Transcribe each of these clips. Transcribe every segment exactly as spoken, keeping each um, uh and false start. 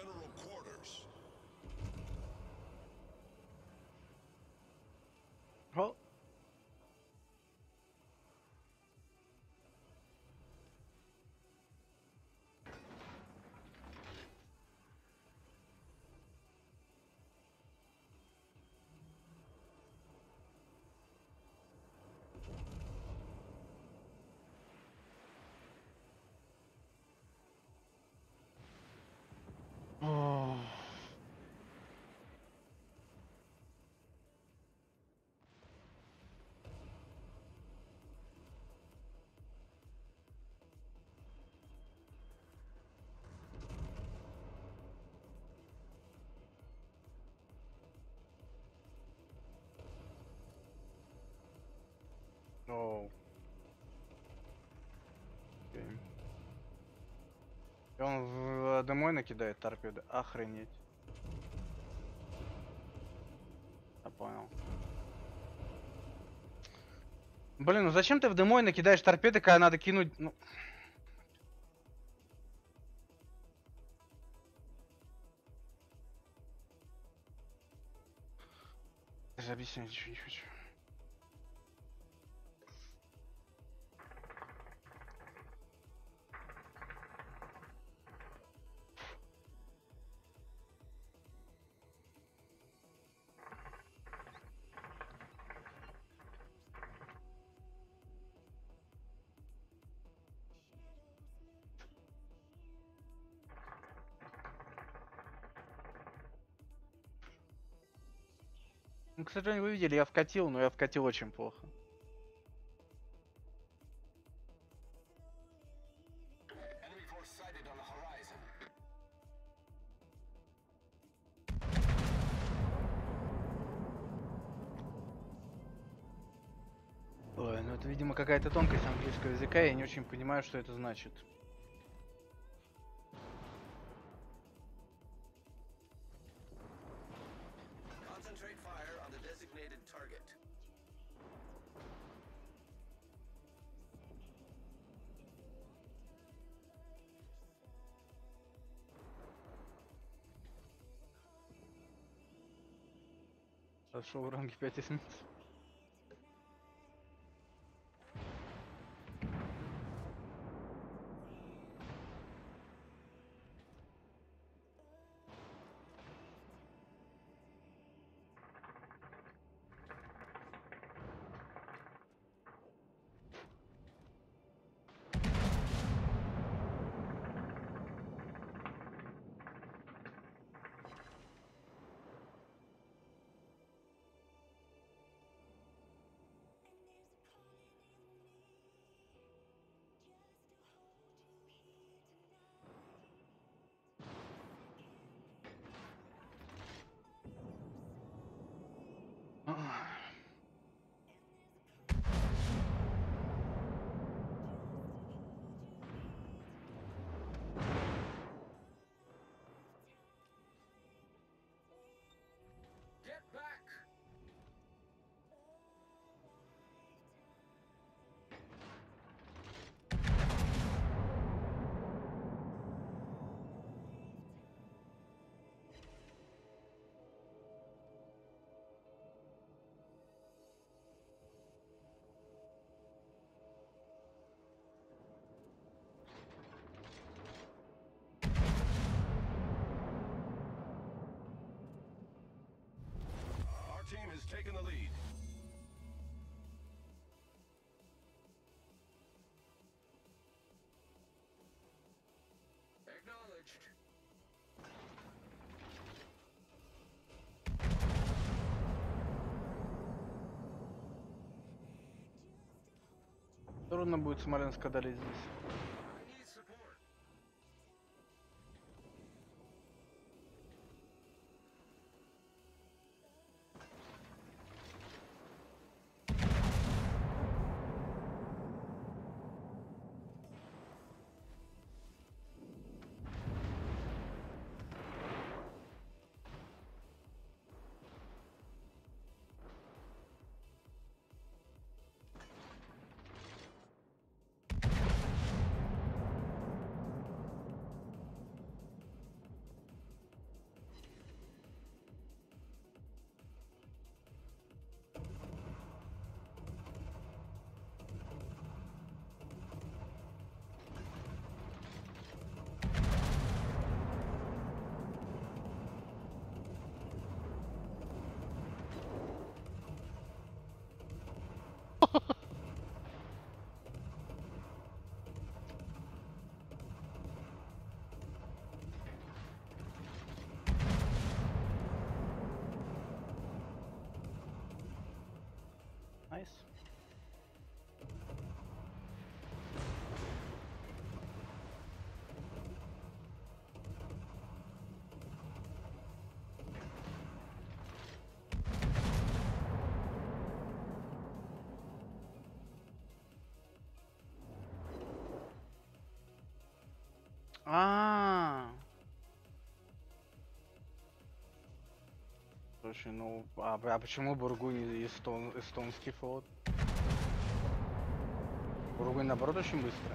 general quarters. Oh. О. Оу. Окей. И он в домой накидает торпеды. Охренеть. Я понял. Блин, ну зачем ты в домой накидаешь торпеды, когда надо кинуть... Ну... Даже объяснять ничего не хочу. Ну, к сожалению, вы видели, я вкатил, но я вкатил очень плохо. Ой, ну это, видимо, какая-то тонкость английского языка, я не очень понимаю, что это значит. Пошел в ранге пять эсмис. Team has taken the lead. Acknowledged. Трудно будет Смоленск одолеть здесь. А. Слушай, ну а, а почему Бургунь эстон, эстонский флот? Бургунь наоборот очень быстрая.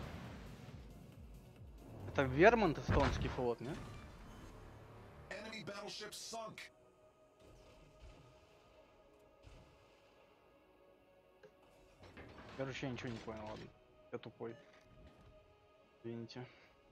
Это Вермонт эстонский флот, нет? Enemy battleship sunk. Короче, я ничего не понял, ладно. Я тупой. Извините.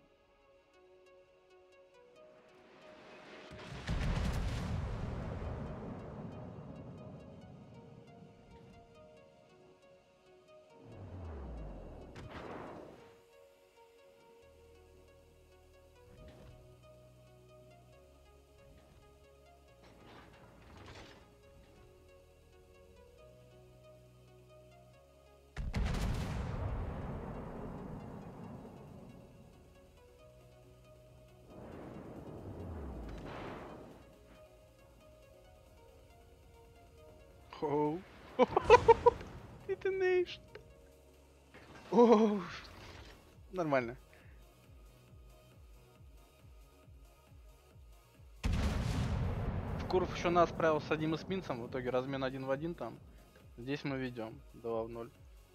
Оу. Detonation. Оу. Нормально. Куров еще нас справился с одним эсминцем, в итоге размен один в один там. Здесь мы ведем два в ноль.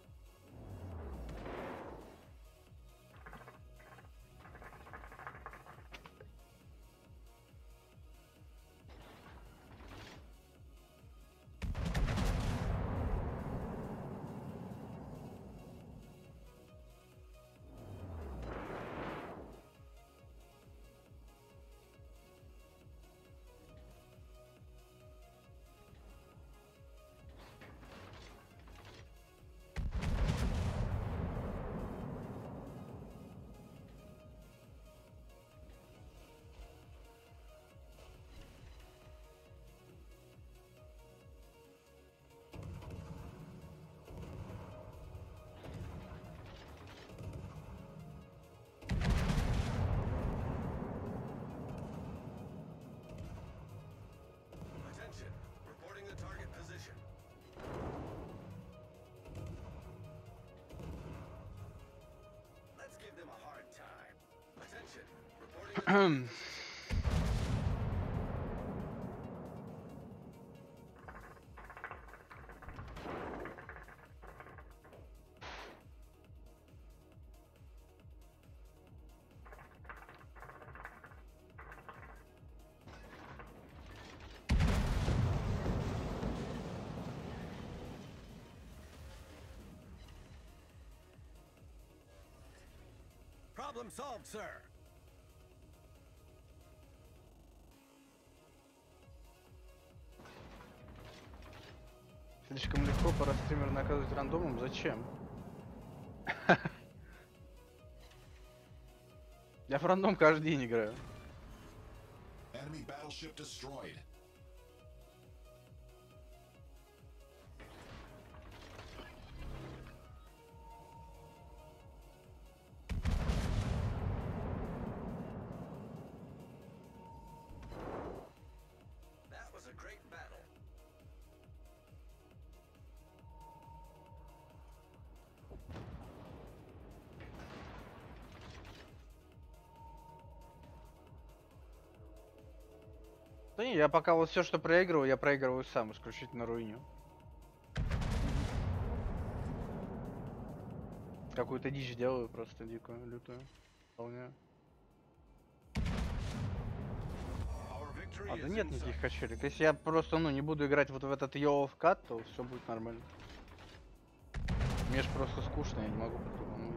Attention. Reporting the target position. Let's give them a hard time. Attention. Reporting the target position. Problem solved, sir. Слишком легко, пора стример наказывать рандомом. Зачем? Я в рандом каждый день играю. Enemy battleship destroyed. That was a great battle. Да не, я пока вот все, что проигрываю, я проигрываю сам, исключительно руиню. Какую-то дичь делаю просто дикую, лютую. Вполне. А, да нет никаких качелек. Если я просто, ну, не буду играть вот в этот йоу кат, то все будет нормально. Мне ж просто скучно, я не могу по-другому